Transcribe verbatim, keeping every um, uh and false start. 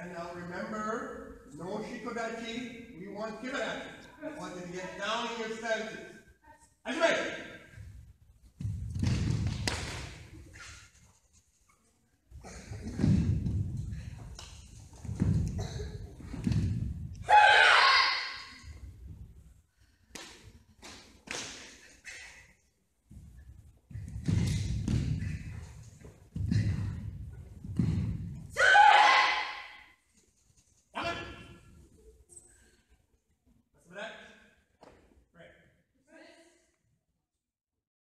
And now remember, no shikodachi, we want kibarachi. We want you to get down in your stances. Are you ready?